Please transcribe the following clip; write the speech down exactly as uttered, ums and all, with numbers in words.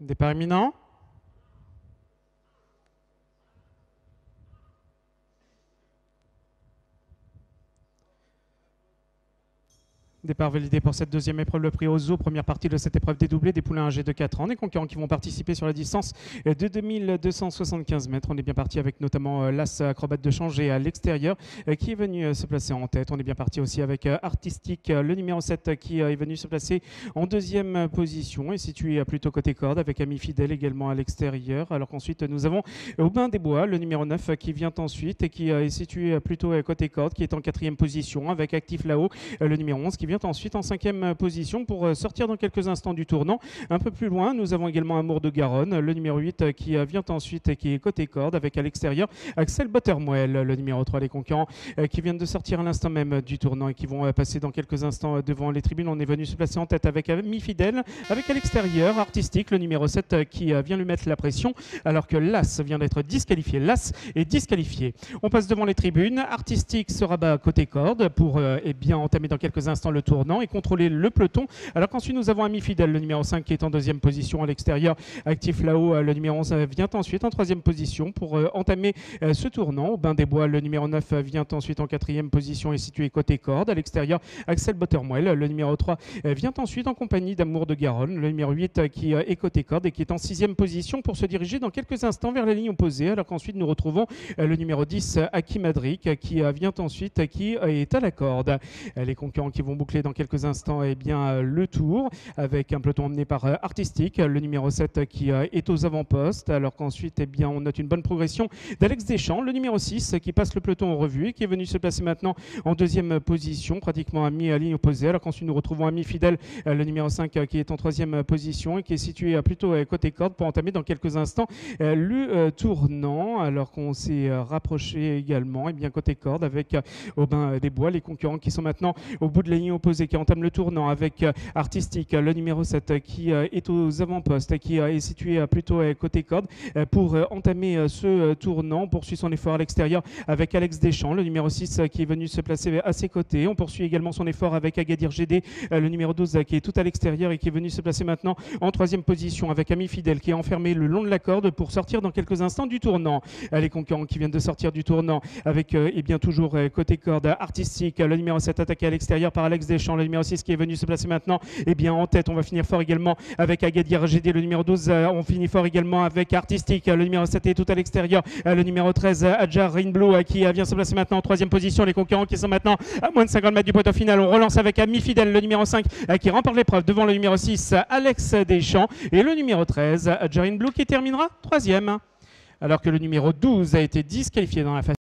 Départ imminent. Départ validé pour cette deuxième épreuve, le prix Ozo, première partie de cette épreuve dédoublée des poulains âgés de quatre ans, des concurrents qui vont participer sur la distance de deux mille deux cent soixante-quinze mètres. On est bien parti avec notamment l'As Acrobate de Changer à l'extérieur qui est venu se placer en tête. On est bien parti aussi avec Artistique, le numéro sept qui est venu se placer en deuxième position et situé plutôt côté corde avec Ami Fidèle également à l'extérieur. Alors qu'ensuite nous avons Aubin des Bois, le numéro neuf qui vient ensuite et qui est situé plutôt côté corde, qui est en quatrième position avec Actif là-haut, le numéro onze qui vient ensuite en cinquième position pour sortir dans quelques instants du tournant. Un peu plus loin, nous avons également Amour de Garonne, le numéro huit qui vient ensuite et qui est côté corde avec à l'extérieur Axel Buttermuel, le numéro trois, les concurrents qui viennent de sortir à l'instant même du tournant et qui vont passer dans quelques instants devant les tribunes. On est venu se placer en tête avec Ami Fidèle, avec à l'extérieur Artistique, le numéro sept qui vient lui mettre la pression alors que l'As vient d'être disqualifié. L'As est disqualifié. On passe devant les tribunes. Artistique se rabat côté corde pour euh, eh bien, entamer dans quelques instants le tournant et contrôler le peloton. Alors qu'ensuite nous avons Ami Fidèle, le numéro cinq qui est en deuxième position à l'extérieur. Actif là-haut, le numéro onze vient ensuite en troisième position pour euh, entamer euh, ce tournant. Aubin des Bois, le numéro neuf vient ensuite en quatrième position et situé côté corde. À l'extérieur, Axel Buttermuel, le numéro trois euh, vient ensuite en compagnie d'Amour de Garonne, le numéro huit euh, qui euh, est côté corde et qui est en sixième position pour se diriger dans quelques instants vers la ligne opposée. Alors qu'ensuite nous retrouvons euh, le numéro dix, Aki Madrik, qui euh, vient ensuite, euh, qui euh, est à la corde. Euh, les concurrents qui vont boucler dans quelques instants eh bien, le tour avec un peloton emmené par euh, Artistique, le numéro sept qui euh, est aux avant-postes, alors qu'ensuite eh bien, on note une bonne progression d'Alex Deschamps, le numéro six qui passe le peloton en revue et qui est venu se placer maintenant en deuxième position, pratiquement à mi-ligne opposée, alors qu'ensuite nous retrouvons Ami Fidèle, euh, le numéro cinq euh, qui est en troisième position et qui est situé euh, plutôt euh, côté corde pour entamer dans quelques instants euh, le euh, tournant, alors qu'on s'est euh, rapproché également eh bien, côté corde avec euh, Aubin des Bois, les concurrents qui sont maintenant au bout de la ligne opposée, qui entament le tournant avec euh, Artistique, le numéro sept qui euh, est aux avant-postes, qui euh, est situé euh, plutôt euh, côté corde euh, pour euh, entamer euh, ce euh, tournant. On poursuit son effort à l'extérieur avec Alex Deschamps, le numéro six euh, qui est venu se placer à ses côtés. On poursuit également son effort avec Agadir G D, euh, le numéro douze euh, qui est tout à l'extérieur et qui est venu se placer maintenant en troisième position avec Ami Fidèle qui est enfermé le long de la corde pour sortir dans quelques instants du tournant. Euh, les concurrents qui viennent de sortir du tournant avec euh, eh bien, toujours euh, côté corde Artistique, le numéro sept attaqué à l'extérieur par Alex Deschamps, le numéro six qui est venu se placer maintenant eh bien, en tête. On va finir fort également avec Agadir G D, le numéro douze. Euh, on finit fort également avec Artistique, le numéro sept est tout à l'extérieur. Euh, le numéro treize, Adjar Rainblue, euh, qui euh, vient se placer maintenant en troisième position. Les concurrents qui sont maintenant à moins de cinquante mètres du poteau final. On relance avec Ami Fidèle, le numéro cinq euh, qui remporte l'épreuve devant le numéro six, Alex Deschamps, et le numéro treize, Adjar Rainblue, qui terminera troisième. Alors que le numéro douze a été disqualifié dans la phase